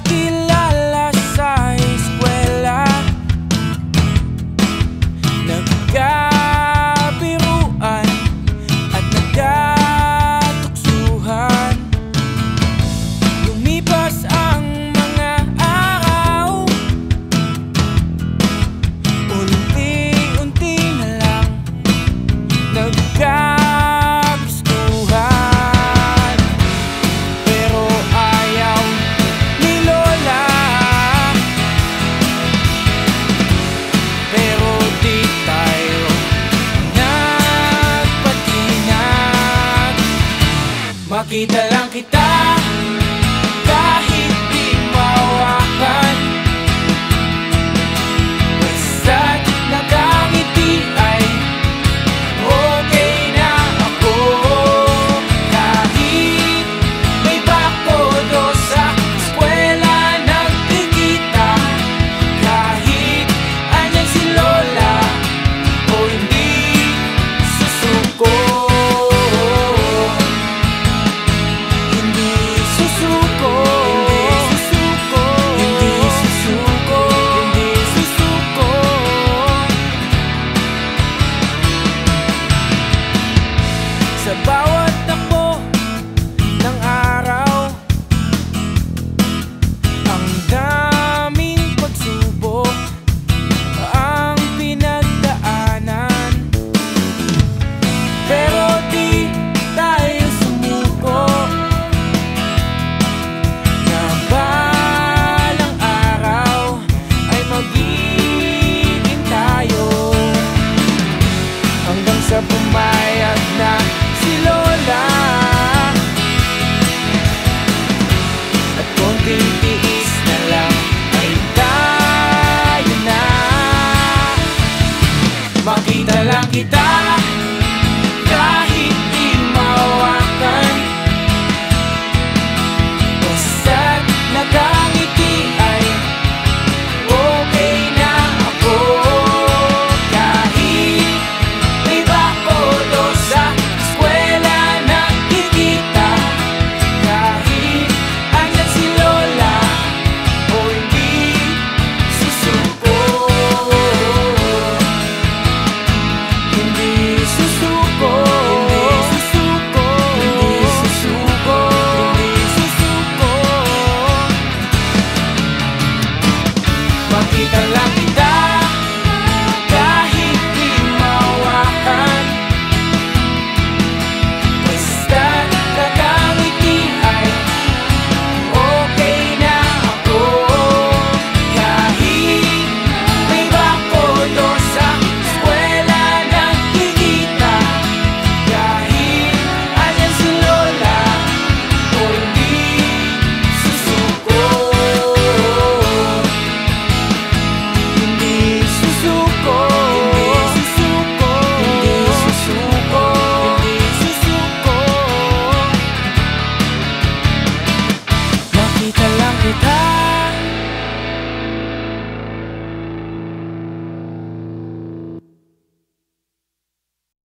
nagkilala sa eskwela, nagkabiruan at nagkatuksuhan. Lumipas ang mga araw, unti-unti na lang nagkagustuhan. Pero ayaw ni Lola, pero di tayo nagpatinag. Makita lang kita kahit di mawakan, basta't nakangiti ay okay na ako. Kahit may bakodo sa eskwela nagkikita, kahit andyan si Lola o hindi susuko. Hindi susuko, hindi susuko, hindi susuko. Sa bawat takbo ng araw, ang daming pagsubok ang pinagdaanan. Pero di tayo sumuko, na balang araw ay magiging tayo, hanggang sa pumayag na si Lola at konting tiis na lang ay tayo na. Makita lang kita